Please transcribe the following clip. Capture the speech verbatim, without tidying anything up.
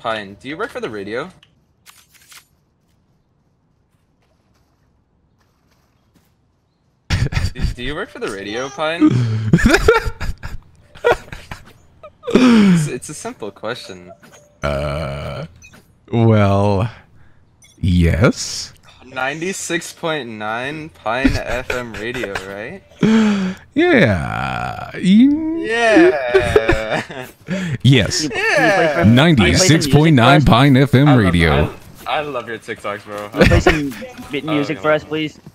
Pine, do you work for the radio? do, do you work for the radio, Pine? it's, it's a simple question. Uh, well, yes. ninety-six point nine Pine F M radio, right? Yeah. Yeah. Yes. Yeah. ninety-six point nine Pine F M I love- radio. I, I love your TikToks, bro. Can you play some bit Oh, music okay, for us, please?